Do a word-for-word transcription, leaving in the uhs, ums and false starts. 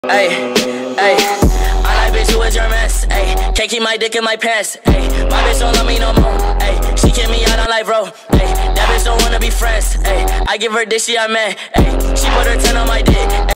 Ay, ay, I like bitch, you was your mess. Ay, can't keep my dick in my pants. Ay, my bitch don't love me no more. Ay, she kick me out on life, bro. Ay, that bitch don't wanna be friends. Ay, I give her dick, she a man. Ay, she put her ten on my dick.